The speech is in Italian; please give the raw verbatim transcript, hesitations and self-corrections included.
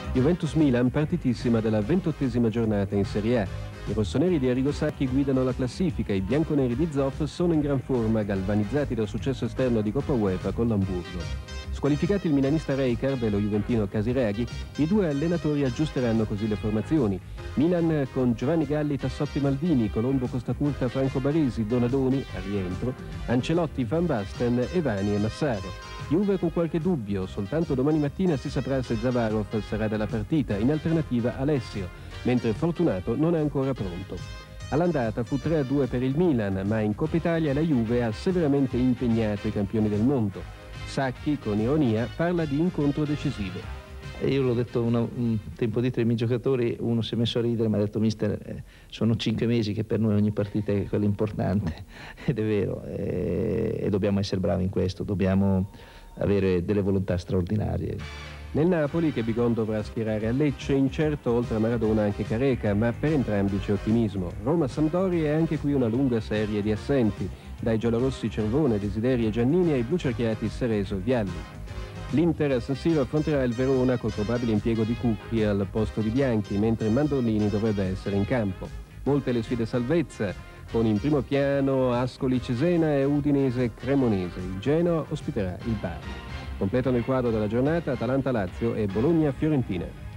Juventus-Milan, partitissima della ventottesima giornata in Serie A. I rossoneri di Arrigo Sacchi guidano la classifica, i bianconeri di Zoff sono in gran forma, galvanizzati dal successo esterno di Coppa UEFA con l'Hamburgo. Squalificati il milanista Rijkaard e lo juventino Casiraghi, i due allenatori aggiusteranno così le formazioni. Milan con Giovanni Galli, Tassotti Maldini, Colombo Costacurta, Franco Baresi, Donadoni, a rientro, Ancelotti, Van Basten, Evani e Massaro. Juve con qualche dubbio, soltanto domani mattina si saprà se Zavarov sarà della partita, in alternativa Alessio, mentre Fortunato non è ancora pronto. All'andata fu tre a due per il Milan, ma in Coppa Italia la Juve ha severamente impegnato i campioni del mondo. Sacchi, con ironia, parla di incontro decisivo. Io l'ho detto una, un tempo di tre miei giocatori, uno si è messo a ridere, mi ha detto mister, eh, sono cinque mesi che per noi ogni partita è quella importante, ed è vero, eh, e dobbiamo essere bravi in questo, dobbiamo avere delle volontà straordinarie. Nel Napoli, che Bigon dovrà schierare a Lecce, incerto oltre a Maradona anche Careca, ma per entrambi c'è ottimismo. Roma-Sampdoria è anche qui una lunga serie di assenti, dai giallorossi Cervone, Desideri e Giannini ai blucerchiati Sereso e Vialli. L'Inter a San Siro affronterà il Verona col probabile impiego di Cucchi al posto di Bianchi, mentre Mandolini dovrebbe essere in campo. Molte le sfide salvezza, con in primo piano Ascoli-Cesena e Udinese-Cremonese. Il Genoa ospiterà il Bari. Completano il quadro della giornata Atalanta-Lazio e Bologna-Fiorentina.